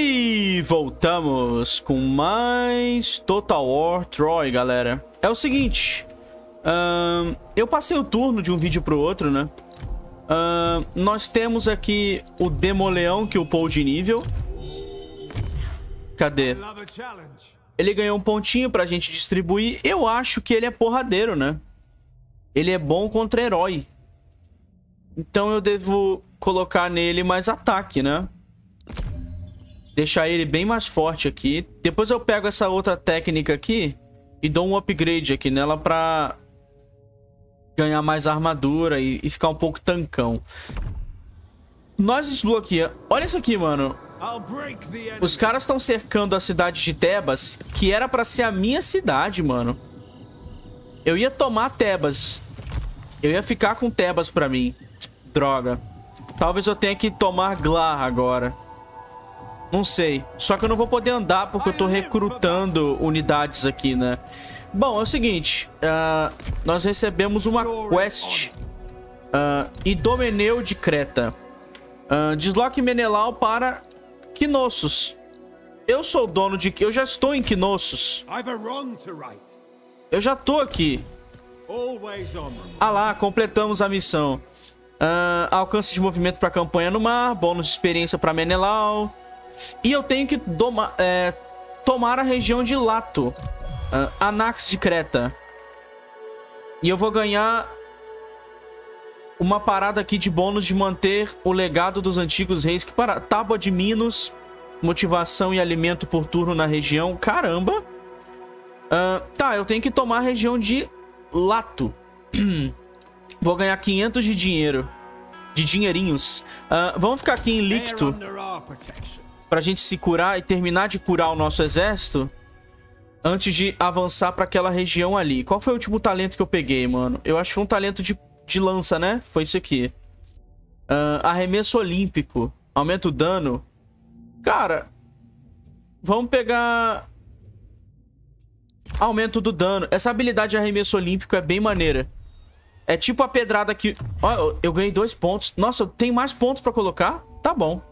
E voltamos com mais Total War Troy, galera. É o seguinte, eu passei o turno de um vídeo pro outro, né? Nós temos aqui o Demoleão que upou de nível. Cadê? Ele ganhou um pontinho pra gente distribuir. Eu acho que ele é porradeiro, né? Ele é bom contra herói. Então eu devo colocar nele mais ataque, né? Deixar ele bem mais forte aqui. Depois eu pego essa outra técnica aqui e dou um upgrade aqui nela pra ganhar mais armadura e ficar um pouco tancão. Nós desbloqueamos... Olha isso aqui, mano. Os caras estão cercando a cidade de Tebas, que era pra ser a minha cidade, mano. Eu ia tomar Tebas. Eu ia ficar com Tebas pra mim. Droga. Talvez eu tenha que tomar Glar agora. Não sei. Só que eu não vou poder andar porque eu tô recrutando unidades aqui, né? Bom, é o seguinte. Nós recebemos uma quest. Idomeneu de Creta. Desloque Menelau para Knossos. Eu sou o dono de... Eu já estou em Knossos. Eu já tô aqui. Ah lá, completamos a missão. Alcance de movimento para campanha no mar. Bônus de experiência para Menelau. E eu tenho que tomar a região de Lato. Anax de Creta. E eu vou ganhar uma parada aqui de bônus de manter o legado dos antigos reis. Que para... Tábua de Minos. Motivação e alimento por turno na região. Caramba. Tá, eu tenho que tomar a região de Lato. Vou ganhar 500 de dinheiro. De dinheirinhos. Vamos ficar aqui em Licto. Pra gente se curar e terminar de curar o nosso exército. Antes de avançar pra aquela região ali. Qual foi o último talento que eu peguei, mano? Eu acho que foi um talento de lança, né? Foi isso aqui. Arremesso olímpico. Aumenta o dano. Cara, vamos pegar... Aumento do dano. Essa habilidade de arremesso olímpico é bem maneira. É tipo a pedrada que... Ó, eu ganhei 2 pontos. Nossa, eu tenho mais pontos pra colocar? Tá bom.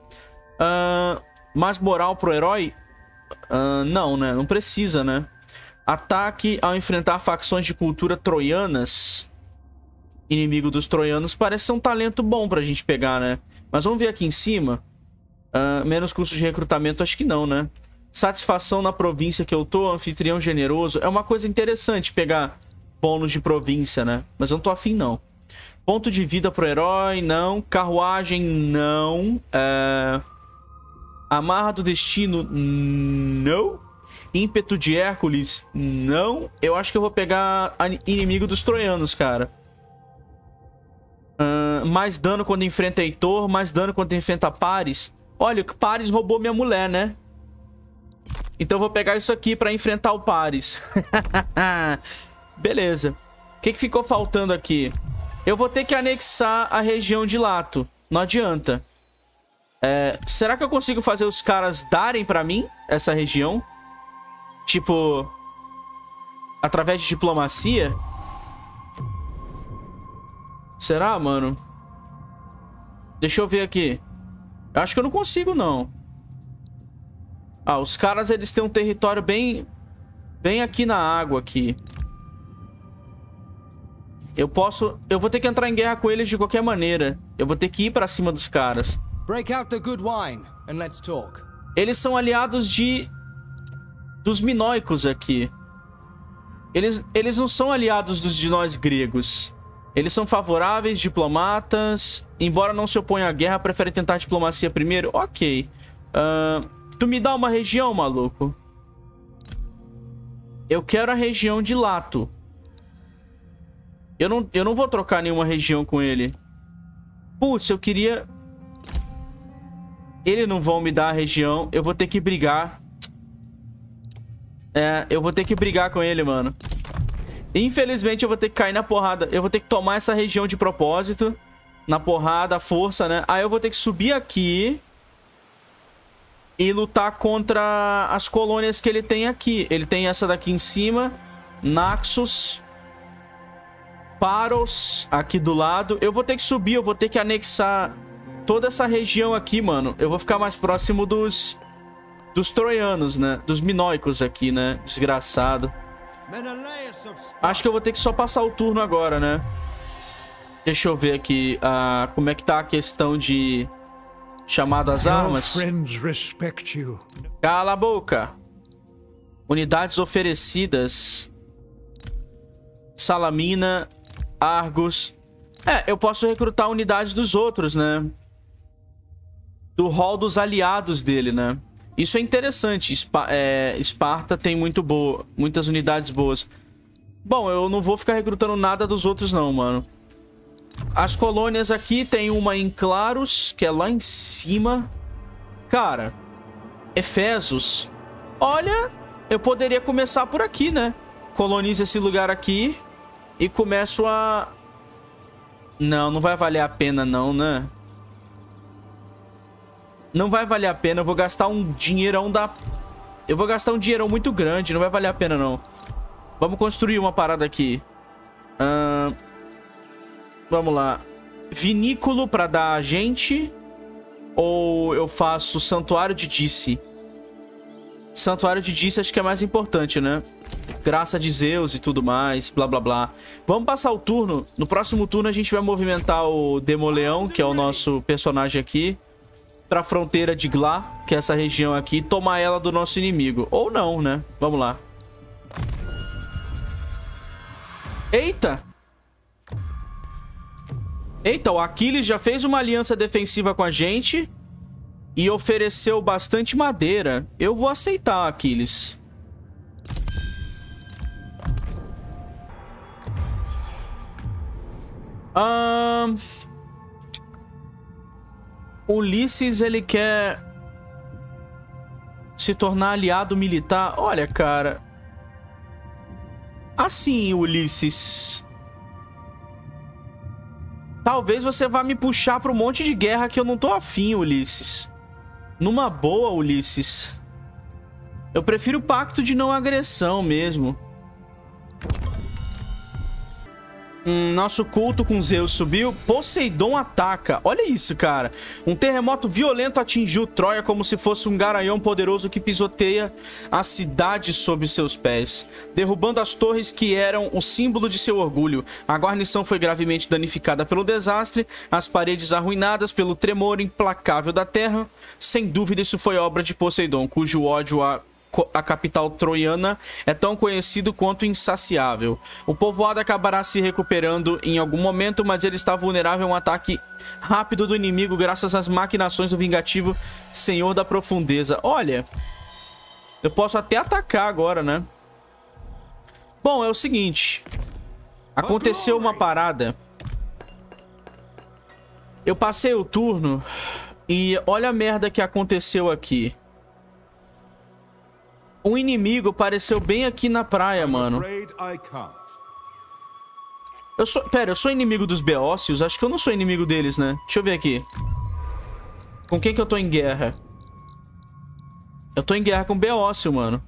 Mais moral pro herói? Não, né? Não precisa, né? Ataque ao enfrentar facções de cultura troianas. Inimigo dos troianos. Parece ser um talento bom pra gente pegar, né? Mas vamos ver aqui em cima. Menos custo de recrutamento, acho que não, né? Satisfação na província que eu tô. Anfitrião generoso. É uma coisa interessante pegar bônus de província, né? Mas eu não tô afim, não. Ponto de vida pro herói, não. Carruagem, não. Amarra do destino, não. Ímpeto de Hércules, não. Eu acho que eu vou pegar inimigo dos troianos, cara. Mais dano quando enfrenta Heitor. Mais dano quando enfrenta Paris. Olha, o Paris roubou minha mulher, né? Então eu vou pegar isso aqui pra enfrentar o Paris. Beleza. O que ficou faltando aqui? Eu vou ter que anexar a região de Lato. Não adianta. Será que eu consigo fazer os caras darem pra mim essa região? Tipo... Através de diplomacia? Será, mano? Deixa eu ver aqui. Eu acho que eu não consigo, não. Os caras, eles têm um território bem... Bem aqui na água, aqui. Eu vou ter que entrar em guerra com eles de qualquer maneira. Eu vou ter que ir pra cima dos caras. Break out the good wine and let's talk. Eles são aliados dos minoicos aqui. Eles não são aliados de nós gregos. Eles são favoráveis, diplomatas. Embora não se oponham à guerra, preferem tentar diplomacia primeiro. Ok. Tu me dá uma região, maluco? Eu quero a região de Lato. Eu não vou trocar nenhuma região com ele. Putz, eu queria... Eles não vão me dar a região. Eu vou ter que brigar. Eu vou ter que brigar com ele, mano. Infelizmente, eu vou ter que cair na porrada. Eu vou ter que tomar essa região de propósito. Na porrada, à força, né? Aí eu vou ter que subir aqui. E lutar contra as colônias que ele tem aqui. Ele tem essa daqui em cima. Naxos. Paros. Aqui do lado. Eu vou ter que subir. Eu vou ter que anexar... toda essa região aqui, mano. Eu vou ficar mais próximo dos troianos, né? Dos minoicos aqui, né? Desgraçado. Acho que eu vou ter que só passar o turno agora, né? Deixa eu ver aqui como é que tá a questão de chamado às armas. Cala a boca. Unidades oferecidas. Salamina, Argos. Eu posso recrutar unidades dos outros, né? Do hall dos aliados dele, né? Isso é interessante. Esparta tem muitas unidades boas. Bom, eu não vou ficar recrutando nada dos outros não, mano. As colônias aqui tem uma em Claros, que é lá em cima. Cara, Efesos. Olha, eu poderia começar por aqui, né? Colonizo esse lugar aqui e começo a... Não vai valer a pena não, né? Não vai valer a pena, eu vou gastar um dinheirão da... Eu vou gastar um dinheirão muito grande, não vai valer a pena não. Vamos construir uma parada aqui. Vamos lá. Vinículo pra dar a gente. Ou eu faço Santuário de Dice? Santuário de Dice acho que é mais importante, né? Graça de Zeus e tudo mais, blá blá blá. Vamos passar o turno. No próximo turno a gente vai movimentar o Demoleão, que é o nosso personagem aqui, pra fronteira de Glá, que é essa região aqui, e tomar ela do nosso inimigo. Ou não, né? Vamos lá. Eita! Eita, o Aquiles já fez uma aliança defensiva com a gente e ofereceu bastante madeira. Eu vou aceitar, Aquiles. Ulisses, ele quer se tornar aliado militar. Olha, cara. Assim, Ulisses. Talvez você vá me puxar para um monte de guerra que eu não tô afim, Ulisses. Numa boa, Ulisses. Eu prefiro o pacto de não agressão mesmo. Nosso culto com Zeus subiu. Poseidon ataca. Olha isso, cara. Um terremoto violento atingiu Troia como se fosse um garanhão poderoso que pisoteia a cidade sob seus pés, derrubando as torres que eram o símbolo de seu orgulho. A guarnição foi gravemente danificada pelo desastre, as paredes arruinadas pelo tremor implacável da terra. Sem dúvida, isso foi obra de Poseidon, cujo ódio a capital troiana é tão conhecido quanto insaciável. O povoado acabará se recuperando em algum momento, mas ele está vulnerável a um ataque rápido do inimigo graças às maquinações do vingativo Senhor da Profundeza. Olha, eu posso até atacar agora, né? Bom, é o seguinte. Aconteceu uma parada. Eu passei o turno e olha a merda que aconteceu aqui. Um inimigo apareceu bem aqui na praia, mano. Pera, eu sou inimigo dos Beócios? Acho que eu não sou inimigo deles, né? Deixa eu ver aqui. Com quem que eu tô em guerra? Eu tô em guerra com Beócio, mano.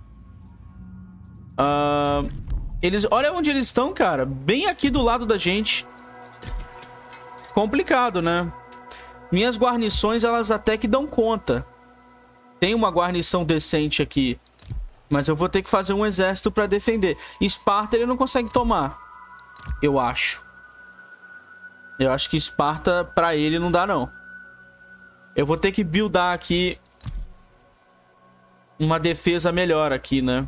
Olha onde eles estão, cara. Bem aqui do lado da gente. Complicado, né? Minhas guarnições, elas até que dão conta. Tem uma guarnição decente aqui. Mas eu vou ter que fazer um exército pra defender. Esparta ele não consegue tomar. Eu acho. Eu acho que Esparta pra ele não dá, não. Eu vou ter que buildar aqui uma defesa melhor aqui, né?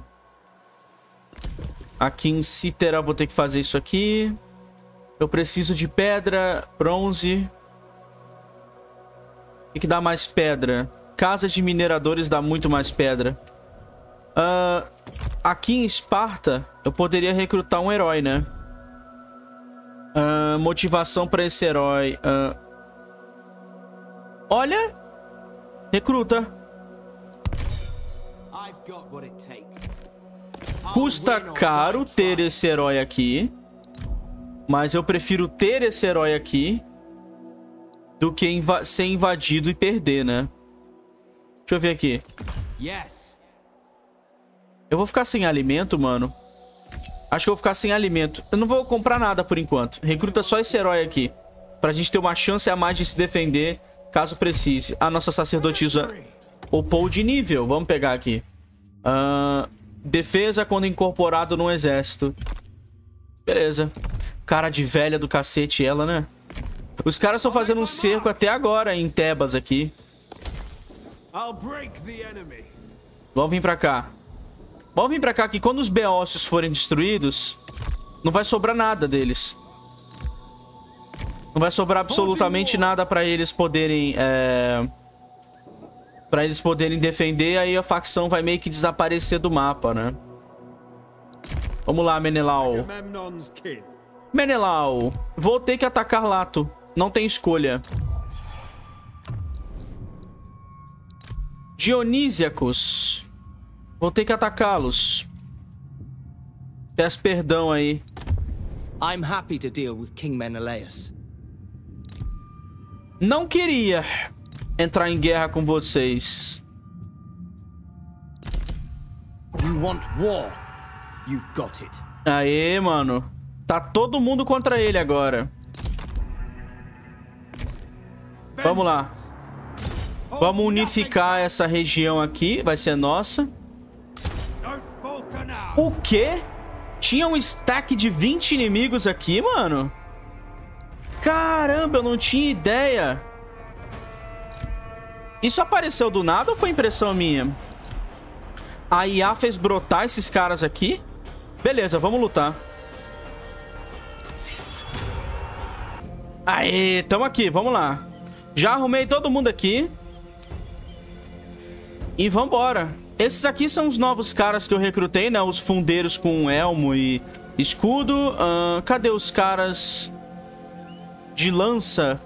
Aqui em Cítera vou ter que fazer isso aqui. Eu preciso de pedra, bronze. O que dá mais pedra? Casa de mineradores dá muito mais pedra. Aqui em Esparta, eu poderia recrutar um herói, né? Motivação para esse herói. Olha! Recruta. Custa caro ter esse herói aqui. Mas eu prefiro ter esse herói aqui do que ser invadido e perder, né? Deixa eu ver aqui. Eu vou ficar sem alimento, mano. Acho que eu vou ficar sem alimento. Eu não vou comprar nada por enquanto. Recruta só esse herói aqui. Pra gente ter uma chance a mais de se defender, caso precise. A nossa sacerdotisa Upou de nível. Vamos pegar aqui. Defesa quando incorporado no exército. Beleza. Cara de velha do cacete ela, né? Os caras estão fazendo um cerco até agora em Tebas aqui. Vamos vir pra cá. Vamos vir pra cá que quando os beócios forem destruídos, não vai sobrar nada deles. Não vai sobrar absolutamente nada pra eles poderem... Pra eles poderem defender, aí a facção vai meio que desaparecer do mapa, né? Vamos lá, Menelau. Menelau, vou ter que atacar Lato. Não tem escolha. Dionísiacos. Vou ter que atacá-los. Peço perdão aí. I'm happy to deal with King Menelaus. Não queria entrar em guerra com vocês. You want war? You've got it. Aê, mano. Tá todo mundo contra ele agora. Vamos lá. Vamos unificar essa região aqui. Vai ser nossa. O quê? Tinha um stack de 20 inimigos aqui, mano? Caramba, eu não tinha ideia. Isso apareceu do nada ou foi impressão minha? A IA fez brotar esses caras aqui? Beleza, vamos lutar. Aê, tamo aqui, vamos lá. Já arrumei todo mundo aqui. E vambora. Esses aqui são os novos caras que eu recrutei, né? Os fundeiros com elmo e escudo. Cadê os caras de lança?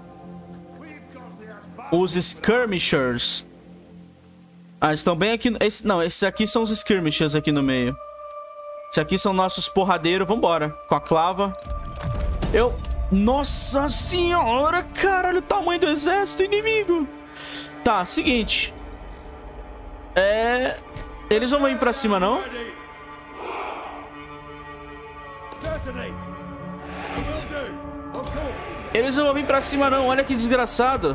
Os skirmishers. Eles estão bem aqui. Não, esses aqui são os skirmishers aqui no meio. Esses aqui são nossos porradeiros. Vambora. Com a clava. Nossa senhora, cara. Olha o tamanho do exército inimigo. Tá, seguinte. Eles não vão ir pra cima, não? Eles não vão vir pra cima, não. Olha que desgraçado.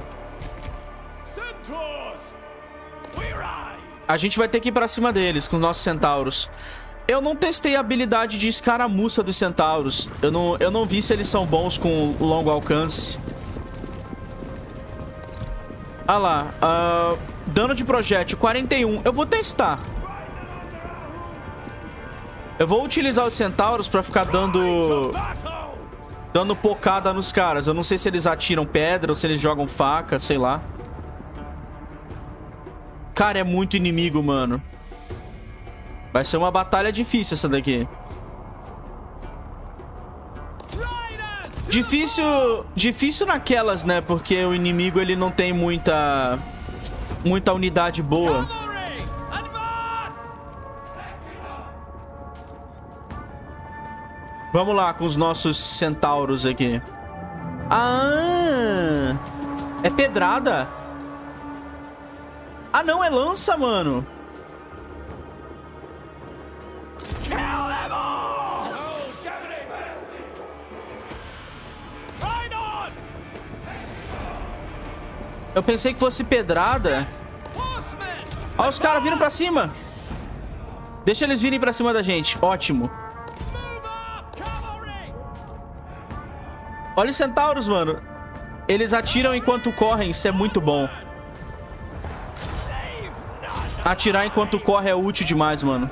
A gente vai ter que ir pra cima deles com os nossos centauros. Eu não testei a habilidade de escaramuça dos centauros. Eu não vi se eles são bons com longo alcance. Ah lá. Dano de projétil 41. Eu vou testar. Eu vou utilizar os centauros pra ficar dando pocada nos caras. Eu não sei se eles atiram pedra ou se eles jogam faca, sei lá. Cara, é muito inimigo, mano. Vai ser uma batalha difícil essa daqui. Difícil naquelas, né? Porque o inimigo, ele não tem muita unidade boa. Vamos lá com os nossos centauros aqui. Ah! É pedrada? Ah, não, é lança, mano. Eu pensei que fosse pedrada. Olha os caras vindo pra cima. Deixa eles virem pra cima da gente. Ótimo. Olha os centauros, mano. Eles atiram enquanto correm. Isso é muito bom. Atirar enquanto corre é útil demais, mano.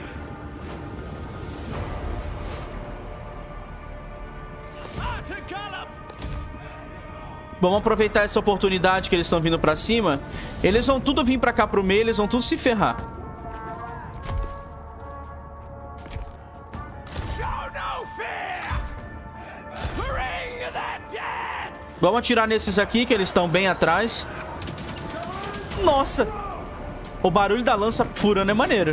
Vamos aproveitar essa oportunidade que eles estão vindo pra cima. Eles vão tudo vir pra cá pro meio. Eles vão tudo se ferrar. Vamos atirar nesses aqui, que eles estão bem atrás. Nossa! O barulho da lança furando é maneiro.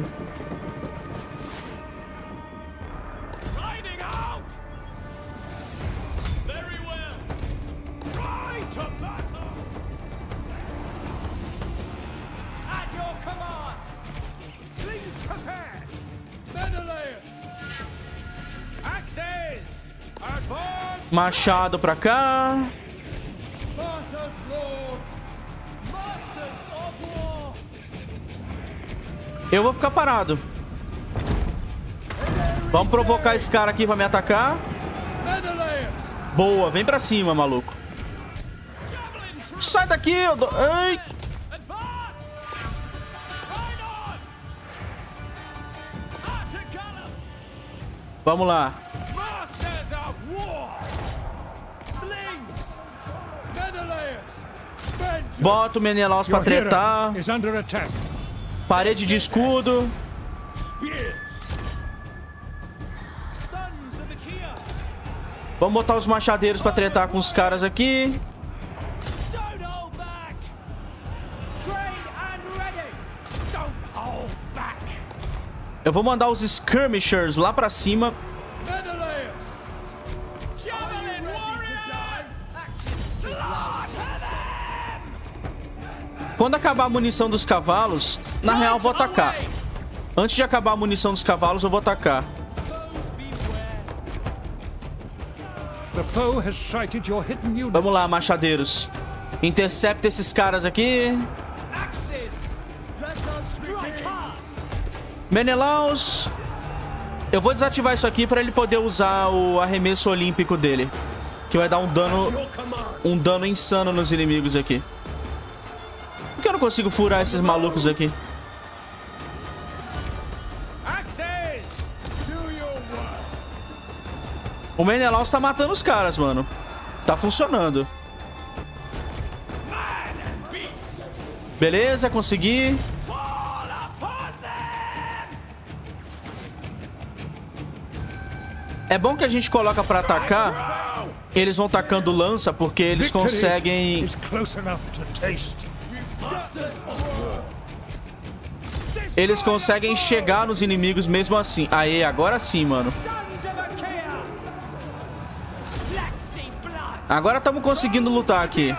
Machado pra cá. Eu vou ficar parado. Vamos provocar esse cara aqui pra me atacar. Boa, vem pra cima, maluco. Sai daqui, eu dou... Ei! Vamos lá. Bota o Menelaus pra tretar. Parede de escudo. Vamos botar os machadeiros pra tretar com os caras aqui. Eu vou mandar os skirmishers lá pra cima. Quando acabar a munição dos cavalos, na real eu vou atacar. Antes de acabar a munição dos cavalos, eu vou atacar. Vamos lá, machadeiros. Intercepta esses caras aqui. Menelaus. Eu vou desativar isso aqui para ele poder usar o arremesso olímpico dele, que vai dar um dano insano nos inimigos aqui. Por que eu não consigo furar esses malucos aqui? O Menelaus tá matando os caras, mano. Tá funcionando. Beleza, consegui. É bom que a gente coloca pra atacar. Eles vão tacando lança porque eles conseguem... Eles conseguem chegar nos inimigos mesmo assim. Aê, agora sim, mano. Agora estamos conseguindo lutar aqui.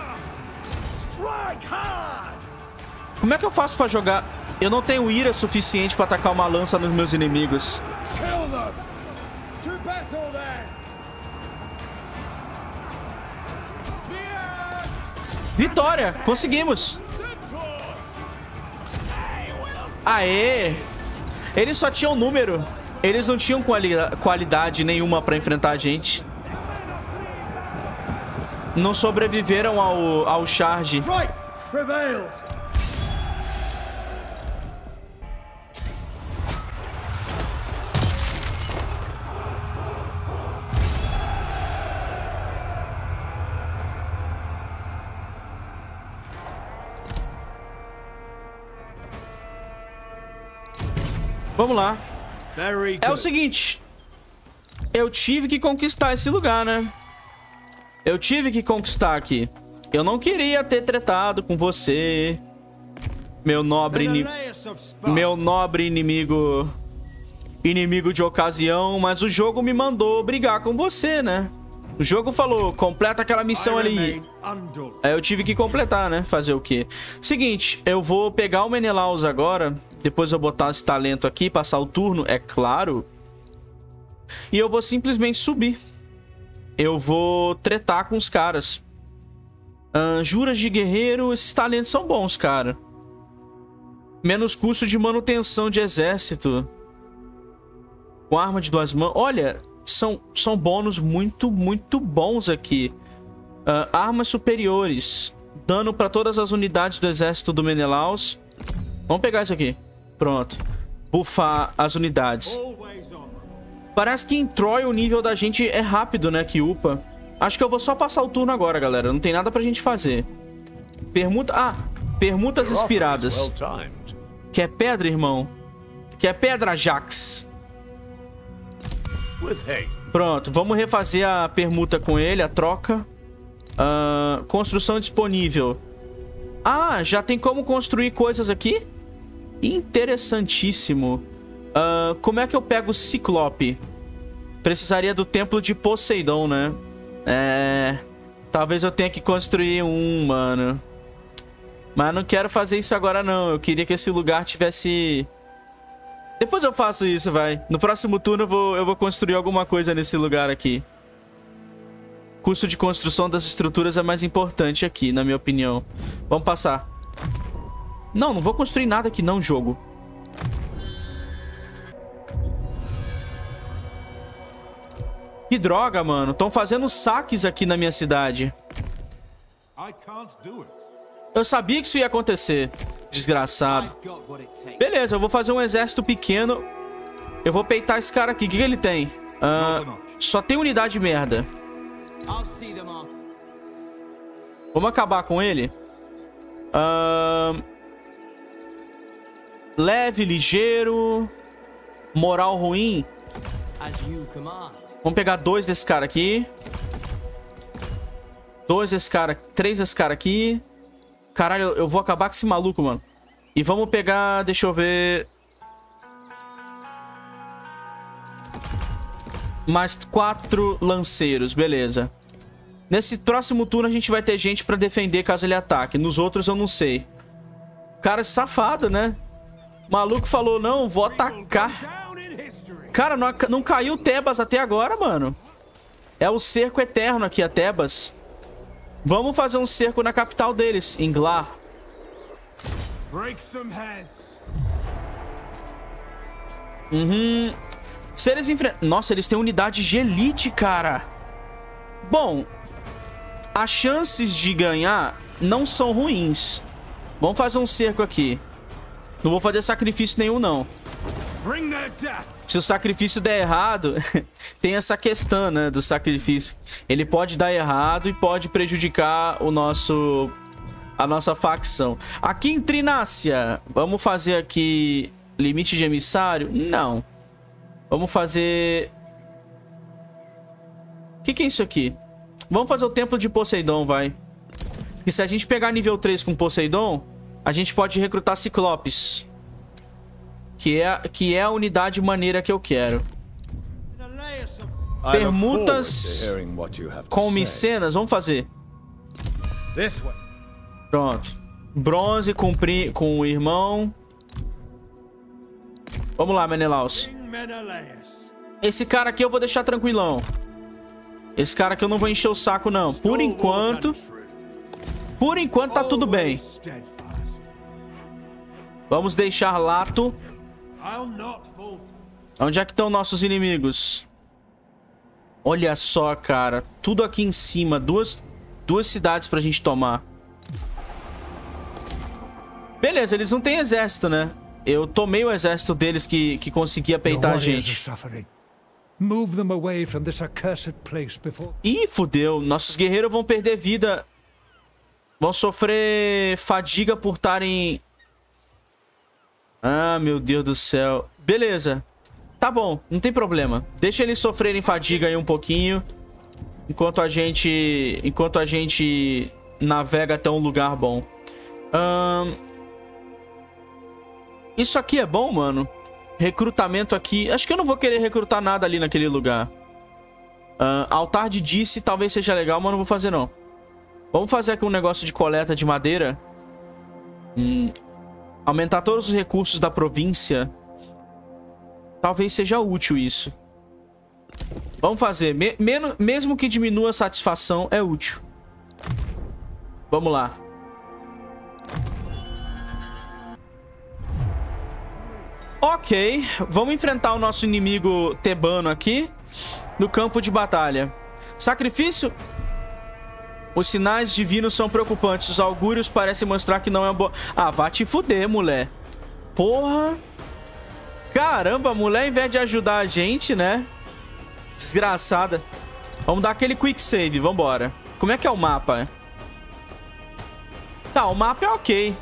Como é que eu faço pra jogar? Eu não tenho ira suficiente pra atacar uma lança nos meus inimigos. Vitória! Conseguimos! Aê! Eles só tinham número. Eles não tinham qualidade nenhuma pra enfrentar a gente. Não sobreviveram ao charge. Vamos lá. É o seguinte. Eu tive que conquistar esse lugar, né? Eu tive que conquistar aqui. Eu não queria ter tretado com você, meu nobre inimigo. Inimigo de ocasião. Mas o jogo me mandou brigar com você, né? O jogo falou, completa aquela missão ali. Aí eu tive que completar, né? Fazer o quê? Seguinte, eu vou pegar o Menelaus agora. Depois eu botar esse talento aqui, passar o turno, é claro. E eu vou simplesmente subir. Eu vou tretar com os caras. Juras de guerreiro, esses talentos são bons, cara. Menos custo de manutenção de exército. Com arma de 2 mãos. Olha, são bônus muito bons aqui. Armas superiores. Dano para todas as unidades do exército do Menelaus. Vamos pegar isso aqui. Pronto. Bufar as unidades. Parece que em Troy o nível da gente é rápido, né? Que upa. Acho que eu vou só passar o turno agora, galera. Não tem nada pra gente fazer. Permutas inspiradas. Quer pedra, irmão? Quer pedra, Jax? Pronto, vamos refazer a permuta com ele, a troca. Construção disponível. Ah, já tem como construir coisas aqui? Interessantíssimo. Como é que eu pego o Ciclope? Precisaria do templo de Poseidon, né? Talvez eu tenha que construir um, mano. Mas não quero fazer isso agora, não. Eu queria que esse lugar tivesse... Depois eu faço isso, vai. No próximo turno eu vou construir alguma coisa nesse lugar aqui. Custo de construção das estruturas é mais importante aqui, na minha opinião. Vamos passar. Não vou construir nada aqui não, jogo. Que droga, mano. Estão fazendo saques aqui na minha cidade. Eu sabia que isso ia acontecer. Desgraçado. Beleza, eu vou fazer um exército pequeno. Eu vou peitar esse cara aqui. O que ele tem? Só tem unidade merda. Vamos acabar com ele. Leve, ligeiro. Moral ruim. Vamos pegar 2 desse cara aqui. 2 desse cara. 3 desse cara aqui. Caralho, eu vou acabar com esse maluco, mano. E vamos pegar... Deixa eu ver... Mais 4 lanceiros, beleza. Nesse próximo turno a gente vai ter gente pra defender caso ele ataque. Nos outros eu não sei. Cara safado, né? O maluco falou, não, vou atacar. Cara, não caiu Tebas até agora, mano. É o cerco eterno aqui, a Tebas. Vamos fazer um cerco na capital deles, em Glar. Se eles enfrentam... Nossa, eles têm unidade de elite, cara. Bom, as chances de ganhar não são ruins. Vamos fazer um cerco aqui. Não vou fazer sacrifício nenhum, não. Se o sacrifício der errado, tem essa questão, né, do sacrifício. Ele pode dar errado e pode prejudicar a nossa facção. Aqui em Trinácia, vamos fazer aqui limite de emissário? Não. Vamos fazer... O que é isso aqui? Vamos fazer o Templo de Poseidon, vai. E se a gente pegar nível 3 com Poseidon, a gente pode recrutar Ciclopes. Que é a unidade maneira que eu quero. Permutas com micenas. Vamos fazer. Pronto. Bronze com o irmão. Vamos lá, Menelaus. Esse cara aqui eu vou deixar tranquilão. Esse cara aqui eu não vou encher o saco, não. Por enquanto tá tudo bem. Vamos deixar Lato. Onde é que estão nossos inimigos? Olha só, cara. Tudo aqui em cima. Duas cidades pra gente tomar. Beleza, eles não têm exército, né? Eu tomei o exército deles que conseguia peitar a gente. Ih, fudeu. Nossos guerreiros vão perder vida. Vão sofrer fadiga por estarem... Ah, meu Deus do céu. Beleza. Tá bom, não tem problema. Deixa eles sofrerem fadiga aí um pouquinho. Enquanto a gente navega até um lugar bom. Isso aqui é bom, mano. Recrutamento aqui. Acho que eu não vou querer recrutar nada ali naquele lugar. Altar de Dice talvez seja legal, mas não vou fazer não. Vamos fazer aqui um negócio de coleta de madeira. Aumentar todos os recursos da província. Talvez seja útil isso. Vamos fazer. Mesmo que diminua a satisfação, é útil. Vamos lá. Ok. Vamos enfrentar o nosso inimigo tebano aqui. No campo de batalha. Sacrifício? Os sinais divinos são preocupantes. Os augúrios parecem mostrar que não é boa... Ah, vá te fuder, mulher. Porra. Caramba, a mulher, ao invés de ajudar a gente, né? Desgraçada. Vamos dar aquele quick save, vambora. Como é que é o mapa? Tá, o mapa é ok.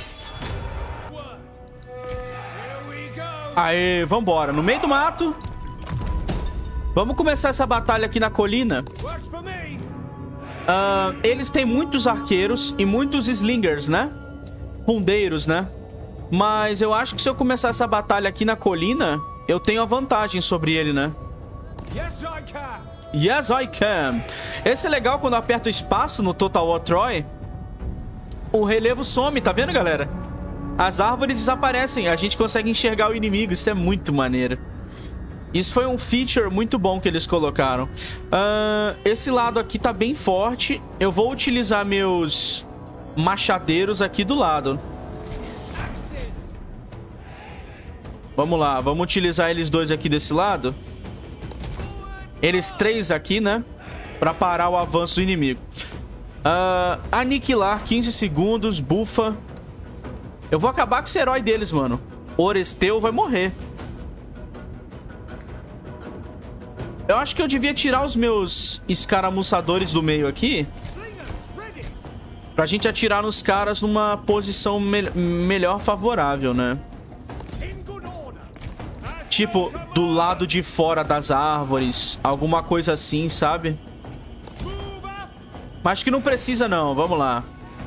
Aê, vambora. No meio do mato. Vamos começar essa batalha aqui na colina. Eles têm muitos arqueiros e muitos slingers, né? Pundeiros, né? Mas eu acho que se eu começar essa batalha aqui na colina, eu tenho a vantagem sobre ele, né? Yes, I can. Esse é legal quando eu aperto espaço no Total War Troy. O relevo some, tá vendo, galera? As árvores desaparecem, a gente consegue enxergar o inimigo. Isso é muito maneiro. Isso foi um feature muito bom que eles colocaram. Esse lado aqui tá bem forte. Eu vou utilizar meus machadeiros aqui do lado. Vamos lá, vamos utilizar eles dois aqui desse lado. eles 3 aqui, né? Pra parar o avanço do inimigo. Aniquilar, 15 segundos, bufa. Eu vou acabar com esse herói deles, mano. Oresteu vai morrer. Eu acho que eu devia tirar os meus escaramuçadores do meio aqui. Pra gente atirar nos caras numa posição melhor favorável, né? Tipo, do lado de fora das árvores. Alguma coisa assim, sabe? Mas acho que não precisa não, vamos lá.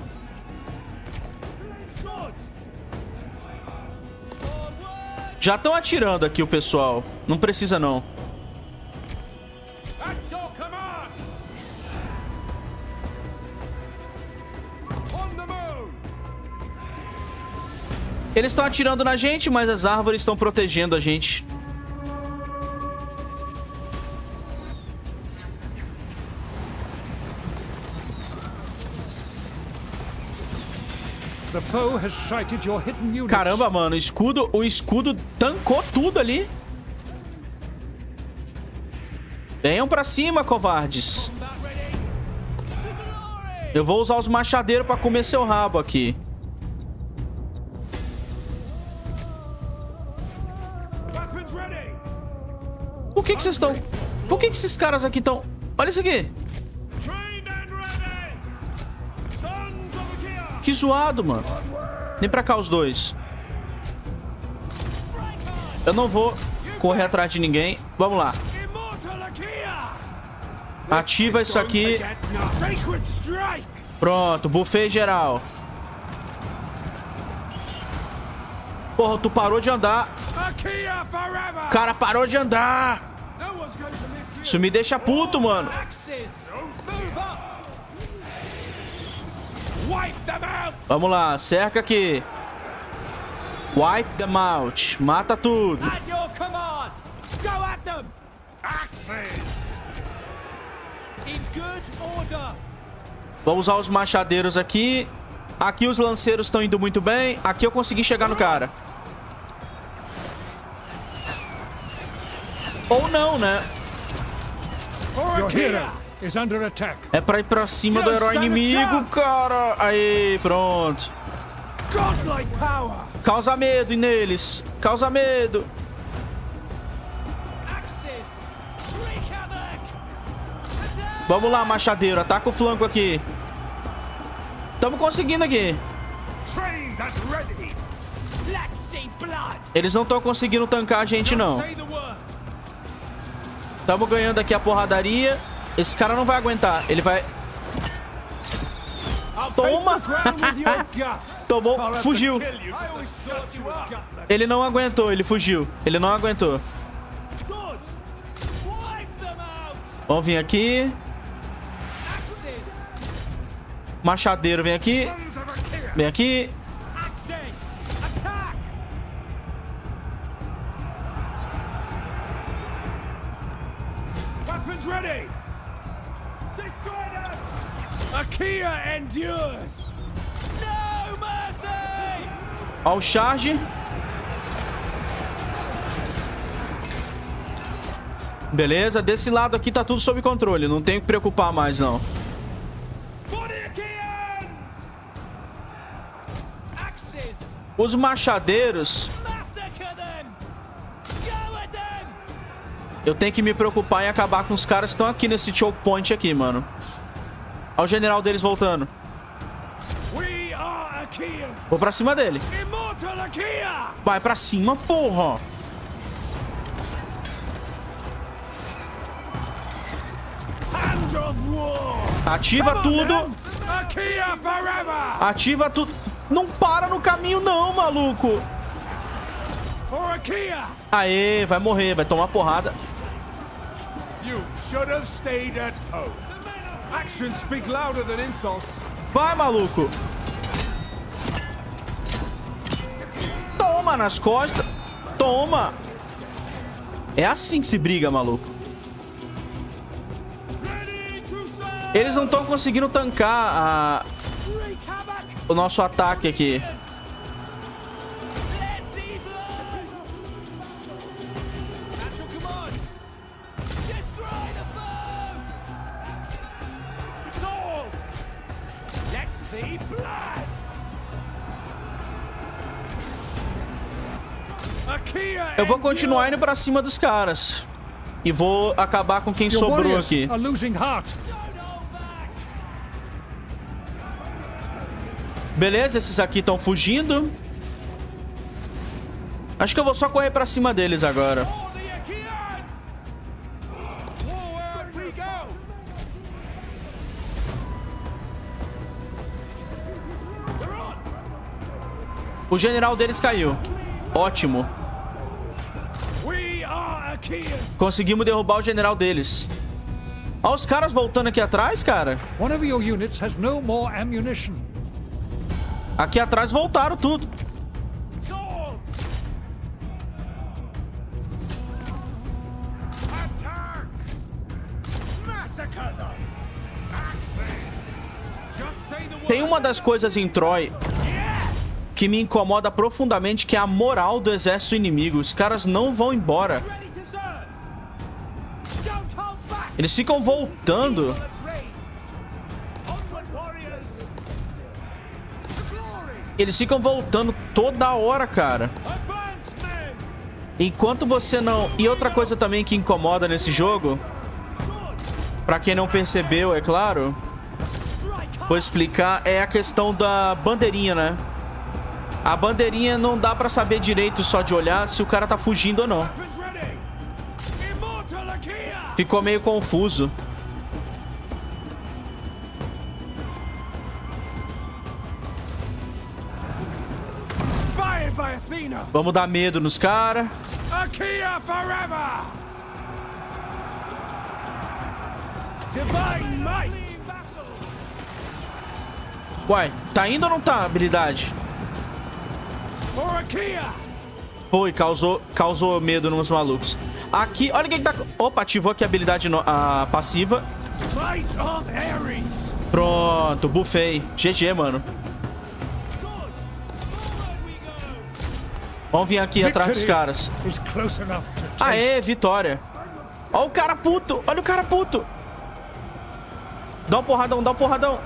Já estão atirando aqui o pessoal. Não precisa não. Eles estão atirando na gente, mas as árvores estão protegendo a gente. Caramba, mano, o escudo tancou tudo ali. Venham pra cima, covardes. Eu vou usar os machadeiros pra comer seu rabo aqui. Por que vocês estão... Por que esses caras aqui estão... Olha isso aqui. Que zoado, mano. Vem pra cá os dois. Eu não vou correr atrás de ninguém. Vamos lá. Ativa isso aqui. Pronto, buffet geral. Porra, tu parou de andar. O cara parou de andar. Isso me deixa puto, mano. Vamos lá, cerca aqui. Wipe them out. Mata tudo. Vou usar os machadeiros aqui. Aqui os lanceiros estão indo muito bem. Aqui eu consegui chegar no cara. Ou não, né? É pra ir pra cima do herói inimigo, cara. Aí, pronto. Causa medo neles. Causa medo. Vamos lá, machadeiro. Ataca o flanco aqui. Estamos conseguindo aqui. Eles não estão conseguindo tancar a gente, não. Estamos ganhando aqui a porradaria. Esse cara não vai aguentar. Ele vai... Toma! Tomou. Fugiu. Ele não aguentou. Ele fugiu. Ele não aguentou. Vamos vir aqui. Machadeiro, vem aqui. Vem aqui. Ó o charge. Beleza, desse lado aqui tá tudo sob controle. Não tenho que preocupar mais, não. Os machadeiros... Eu tenho que me preocupar em acabar com os caras que estão aqui nesse choke point aqui, mano. Olha o general deles voltando. Vou pra cima dele. Vai pra cima, porra. Ativa tudo. Ativa tudo. Não para no caminho não, maluco. Aê, vai morrer, vai tomar porrada. Vai, maluco. Toma nas costas. Toma. É assim que se briga, maluco. Eles não estão conseguindo tancar o nosso ataque aqui. Eu vou continuar indo pra cima dos caras. E vou acabar com quem sobrou aqui. Beleza, esses aqui estão fugindo. Acho que eu vou só correr pra cima deles agora. O general deles caiu. Ótimo. Conseguimos derrubar o general deles. Olha os caras voltando aqui atrás, cara. Aqui atrás voltaram tudo. Tem uma das coisas em Troy que me incomoda profundamente, que é a moral do exército inimigo. Os caras não vão embora. Eles ficam voltando. Eles ficam voltando toda hora, cara. Enquanto você não... E outra coisa também que incomoda nesse jogo, pra quem não percebeu, é claro, vou explicar, é a questão da bandeirinha, né? A bandeirinha não dá pra saber direito só de olhar se o cara tá fugindo ou não. Ficou meio confuso. Vamos dar medo nos caras. Uai, tá indo ou não tá a habilidade? Foi, causou medo nos malucos. Aqui, olha quem tá... Opa, ativou aqui a habilidade a passiva. Pronto, buffei. GG, mano. Vamos vir aqui atrás dos caras. Aê, vitória. Olha o cara puto. Olha o cara puto. Dá um porradão, dá um porradão.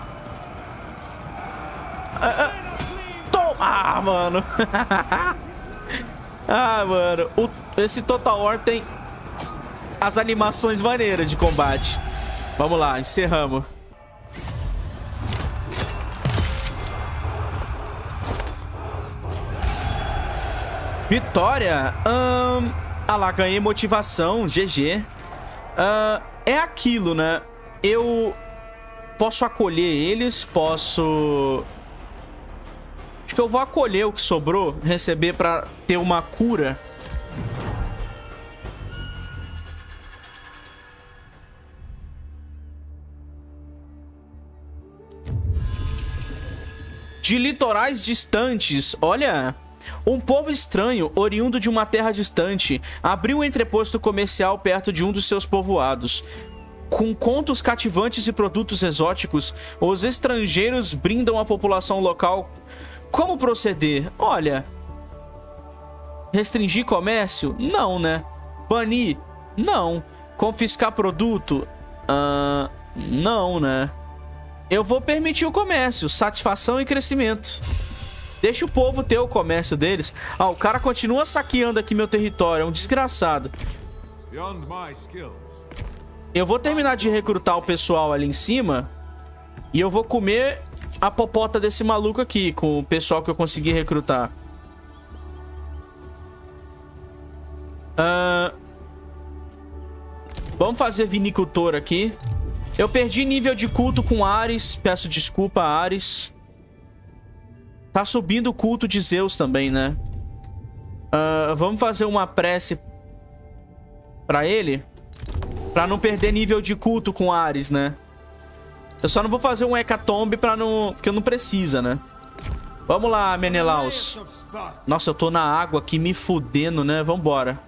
Ah, mano. Ah, mano. Esse Total War tem as animações maneiras de combate. Vamos lá, encerramos. Vitória. Ah lá, ganhei motivação. GG. É aquilo, né? Eu posso acolher eles, posso... Acho que eu vou acolher o que sobrou, receber pra ter uma cura. De litorais distantes, olha... Um povo estranho, oriundo de uma terra distante, abriu um entreposto comercial perto de um dos seus povoados. Com contos cativantes e produtos exóticos, os estrangeiros brindam a população local. Como proceder? Olha... Restringir comércio? Não, né? Banir? Não. Confiscar produto? Não, né? Eu vou permitir o comércio, satisfação e crescimento. Deixa o povo ter o comércio deles. Ah, o cara continua saqueando aqui meu território. É um desgraçado. Eu vou terminar de recrutar o pessoal ali em cima. E eu vou comer a popota desse maluco aqui, com o pessoal que eu consegui recrutar. Vamos fazer vinicultor aqui. Eu perdi nível de culto com Ares. Peço desculpa, Ares. Tá subindo o culto de Zeus também, né? Vamos fazer uma prece pra ele. Pra não perder nível de culto com Ares, né? Eu só não vou fazer um hecatombe pra não... Porque não precisa, né? Vamos lá, Menelaus. Nossa, eu tô na água aqui me fudendo, né? Vambora.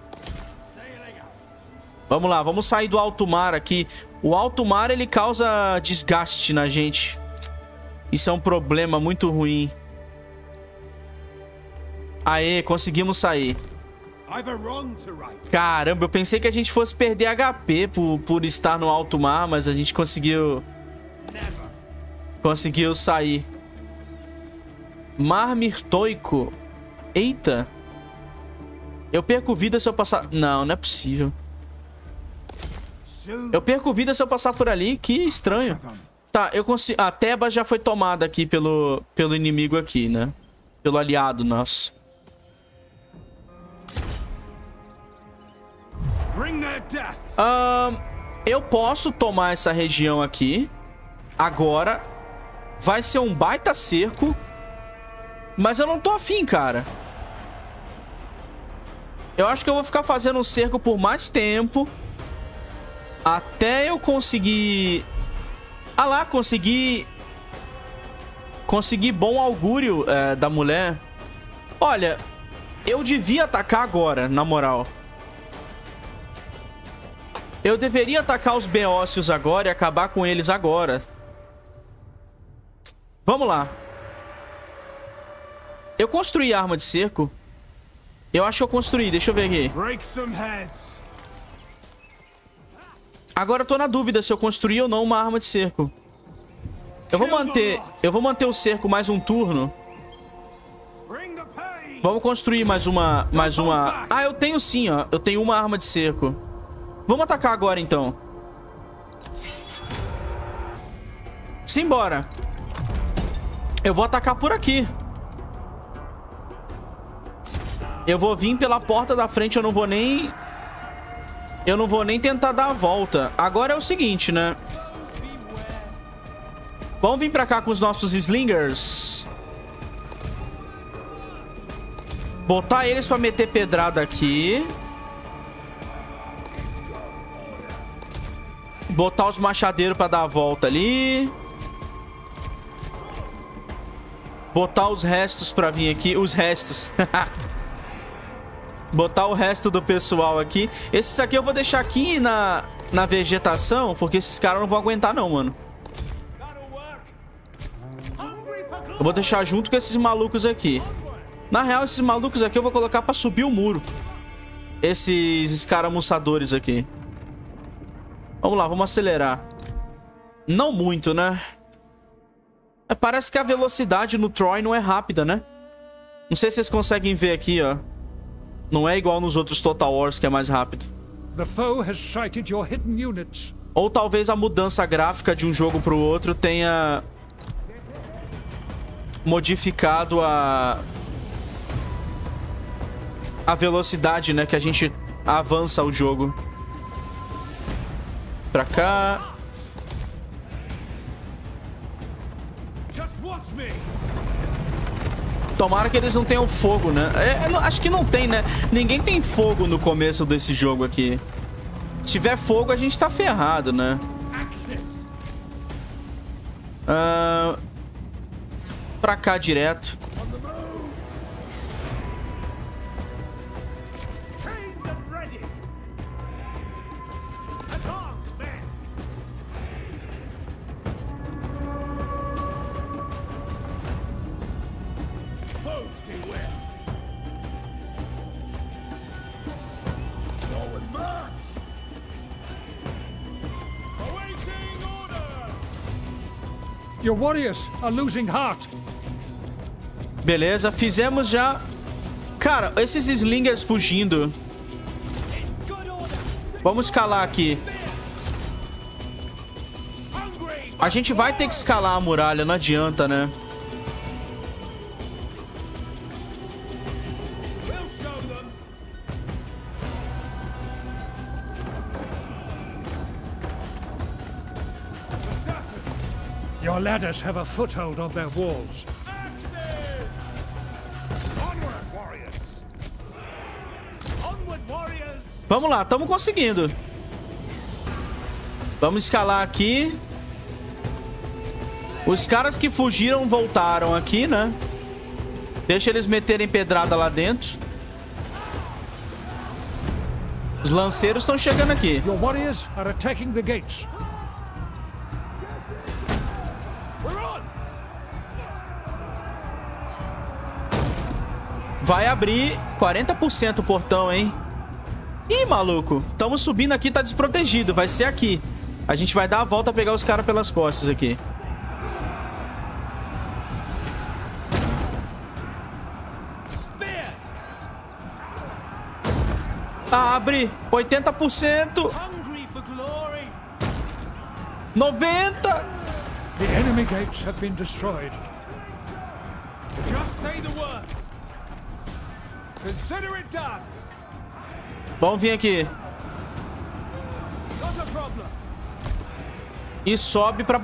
Vamos lá, vamos sair do alto mar aqui. O alto mar, ele causa desgaste na gente. Isso é um problema muito ruim. Aê, conseguimos sair. Caramba, eu pensei que a gente fosse perder HP por estar no alto mar, mas a gente conseguiu... Conseguiu sair. Mar Mirtoico. Eita. Eu perco vida se eu passar... Não, não é possível. Eu perco vida se eu passar por ali. Que estranho. Tá, eu consigo... A Tebas já foi tomada aqui pelo inimigo aqui, né? Pelo aliado nosso. Eu posso tomar essa região aqui. Agora. Vai ser um baita cerco. Mas eu não tô afim, cara. Eu acho que eu vou ficar fazendo um cerco por mais tempo. Até eu conseguir... Ah lá, conseguir bom augúrio da mulher. Olha, eu devia atacar agora, na moral. Eu deveria atacar os beócios agora e acabar com eles agora. Vamos lá. Eu construí a arma de cerco? Eu acho que eu construí, deixa eu ver aqui. Agora eu tô na dúvida se eu construí ou não uma arma de cerco. Eu vou manter o cerco mais um turno. Vamos construir mais uma... Ah, eu tenho sim, ó. Eu tenho uma arma de cerco. Vamos atacar agora, então. Simbora. Eu vou atacar por aqui. Eu vou vir pela porta da frente, eu não vou nem tentar dar a volta. Agora é o seguinte, né? Vamos vir pra cá com os nossos slingers. Botar eles pra meter pedrada aqui. Botar os machadeiros pra dar a volta ali. Botar os restos pra vir aqui. Os restos. Botar o resto do pessoal aqui. Esses aqui eu vou deixar aqui na vegetação, porque esses caras não vão aguentar não, mano. Eu vou deixar junto com esses malucos aqui. Na real, esses malucos aqui eu vou colocar pra subir o muro. Esses escaramuçadores aqui. Vamos lá, vamos acelerar. Não muito, né? Parece que a velocidade no Troy não é rápida, né? Não sei se vocês conseguem ver aqui, ó. Não é igual nos outros Total Wars, que é mais rápido. Ou talvez a mudança gráfica de um jogo pro outro tenha modificado a velocidade, né, que a gente avança o jogo. Pra cá. Tomara que eles não tenham fogo, né? Acho que não tem, né? Ninguém tem fogo no começo desse jogo aqui. Se tiver fogo, a gente tá ferrado, né? Pra cá direto. Your warriors are losing heart. Beleza, fizemos já. Cara, esses slingers fugindo. Vamos escalar aqui. A gente vai ter que escalar a muralha, não adianta, né? Your ladders have a foothold on their walls. Vamos lá, estamos conseguindo. Vamos escalar aqui. Os caras que fugiram voltaram aqui, né? Deixa eles meterem pedrada lá dentro. Os lanceiros estão chegando aqui. Your warriors are attacking the gates. Vai abrir 40% o portão, hein? Ih, maluco. Estamos subindo aqui, tá desprotegido. Vai ser aqui. A gente vai dar a volta, pegar os caras pelas costas aqui. Abre. 80%. 90%. The enemy gates have been destroyed. Just say the word. Consider it done. Vamos vir aqui. Not a problem. E sobe pra...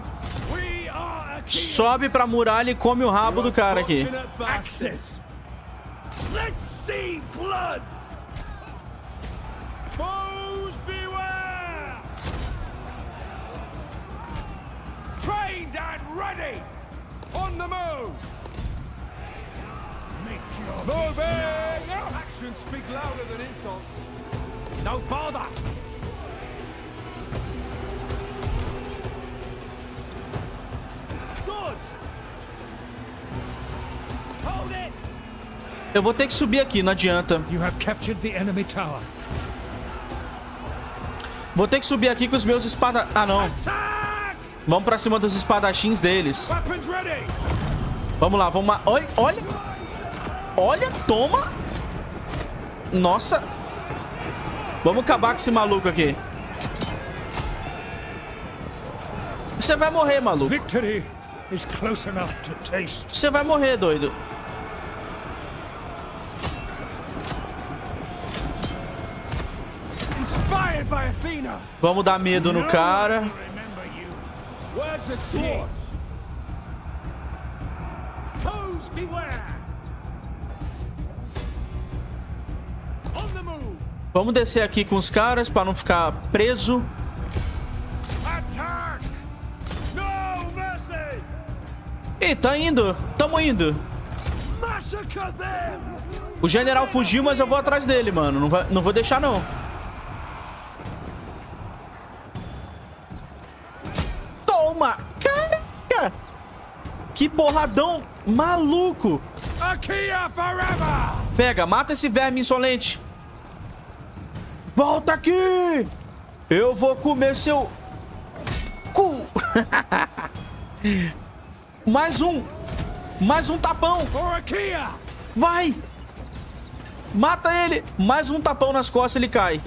Sobe pra muralha e come o rabo do cara aqui. Access. Let's see blood. Foes beware. Trained and ready. On the move. Moving. Actions speak louder than insults. No farther. Swords. Hold it. Eu vou ter que subir aqui, não adianta. You have captured the enemy tower. Vou ter que subir aqui com os meus espada... Ah, não. Vamos pra cima dos espadachins deles. Weapons ready. Vamos lá, vamos lá. Olha, olha. Olha, toma. Nossa. Vamos acabar com esse maluco aqui. Você vai morrer, maluco. Victory is close enough to taste. Você vai morrer, doido. Inspired by Athena. Vamos dar medo no cara. Words of swords. Foes beware. On the move. Vamos descer aqui com os caras pra não ficar preso. Attack. No mercy. Ih, tá indo. Tamo indo. Massacre them. O general fugiu, mas eu vou atrás dele, mano. Não vou deixar, não. Toma! Caraca! Que porradão maluco! Akia forever. Pega, mata esse verme insolente. Volta aqui! Eu vou comer seu cu! Mais um! Mais um tapão! For Akia. Vai! Mata ele! Mais um tapão nas costas, ele cai.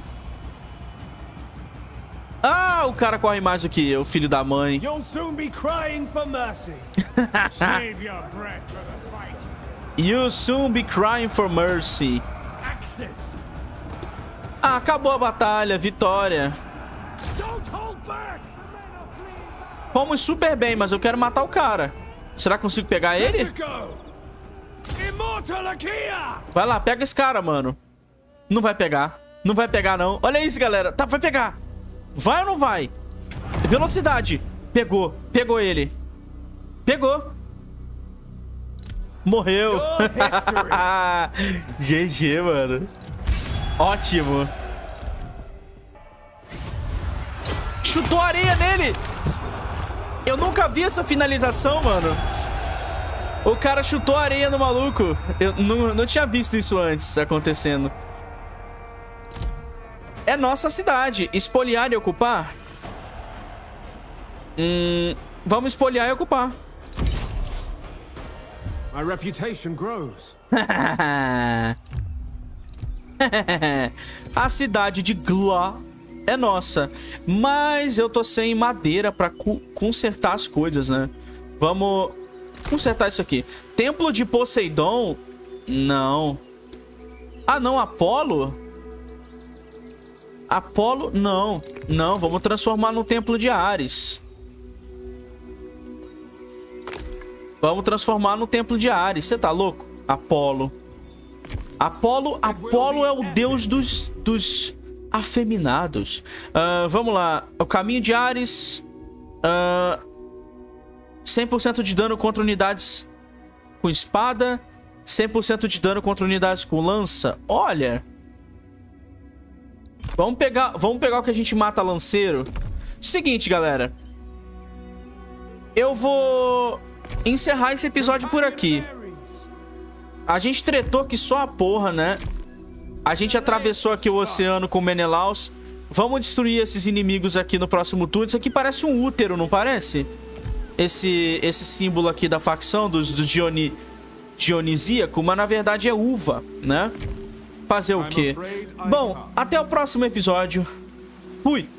Ah, o cara corre mais do que eu, filho da mãe. You'll soon be crying for mercy. Save your breath for the fight. You'll soon be crying for mercy. Access. Ah, acabou a batalha, vitória. Don't hold back. Fomos super bem, mas eu quero matar o cara. Será que consigo pegar ele? Let's go. Immortal Akia. Vai lá, pega esse cara, mano. Não vai pegar. Não vai pegar, não. Olha isso, galera. Tá, vai pegar. Vai ou não vai? Velocidade. Pegou. Pegou ele. Pegou. Morreu. GG, mano. Ótimo. Chutou a areia nele. Eu nunca vi essa finalização, mano. O cara chutou a areia no maluco. Eu não tinha visto isso antes acontecendo. É nossa cidade. Espoliar e ocupar? Vamos espoliar e ocupar. My reputation grows. A cidade de Glá é nossa. Mas eu tô sem madeira pra consertar as coisas, né? Vamos consertar isso aqui. Templo de Poseidon? Não. Ah, não. Apolo? Apolo? Não. Não, vamos transformar no Templo de Ares. Vamos transformar no Templo de Ares. Você tá louco? Apolo. Apolo é o deus dos afeminados. Vamos lá. O caminho de Ares. 100% de dano contra unidades com espada. 100% de dano contra unidades com lança. Olha. Vamos pegar o que a gente mata lanceiro. Seguinte, galera. Eu vou encerrar esse episódio por aqui. A gente tretou aqui só a porra, né? A gente atravessou aqui o oceano com Menelaus. Vamos destruir esses inimigos aqui no próximo turno. Isso aqui parece um útero, não parece? Esse símbolo aqui da facção do Dionisíaco, mas na verdade é uva, né? Fazer o quê? Bom, até o próximo episódio. Fui!